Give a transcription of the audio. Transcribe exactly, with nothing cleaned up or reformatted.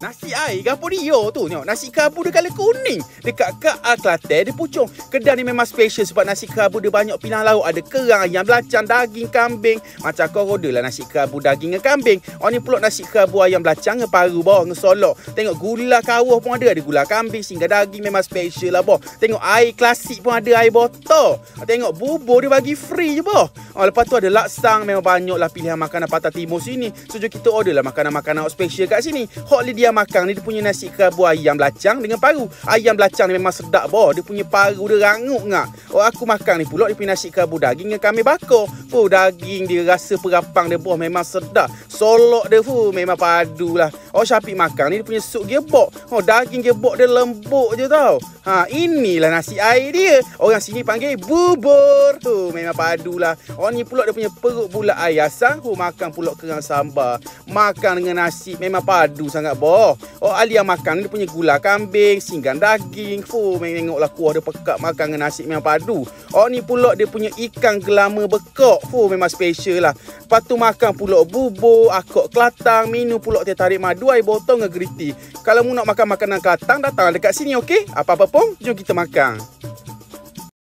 Nasi air gapo dia tu. Tengok nasi kerabu dia colour kuning. Dekat K A Kelantan dia Puchong. Kedai ni memang special sebab nasi kerabu dia banyak pilihan lauk. Ada kerang, ayam belacang, daging kambing. Macam kau roda lah nasi kerabu daging dengan kambing. Oh ni pula nasi kerabu ayam belacang dengan paru bawah dengan solok. Tengok gula kawah pun ada. Ada gula kambing sehingga daging memang special lah boh. Tengok air klasik pun ada, air botol. Tengok bubur dia bagi free je boh. Oh, lepas tu ada laksang. Memang banyak lah pilihan makanan Pantai Timur sini. So jom kita order lah makanan-makanan special kat sini. Hot Lydia makan ni dia punya nasi kerabu ayam belacang dengan paru. Ayam belacang ni memang sedap boh. Dia punya paru dia rangup ngak. Oh aku makan ni pula dia punya nasi kerabu daging dengan kambing bakar. Oh daging dia rasa perapang dia boh memang sedap. Solok dia fu memang padu lah. Oh Syafiq makan ni dia punya sup gebok. Oh daging gebok dia lembut je tau. Ha inilah nasi air dia. Orang sini panggil bubur. Tu memang padu lah. Oh ni pula dia punya perut bulat air asam. Oh makan pula kerang sambal. Makan dengan nasi memang padu sangat boh. Oh Alia makan ni dia punya gula kambing, singgan daging. Fuh, tengoklah kuah dia pekat makan dengan nasi memang padu. Oh ni pula dia punya ikan gelama bekok. Fuh, memang special lah. Lepas tu makan pula bubur, akok Kelantan, minum pula teh tarik madu, air botol dengan geriti. Kalau mu nak makan makanan Kelantan, datang dekat sini okey? Apa-apa pun, jom kita makan.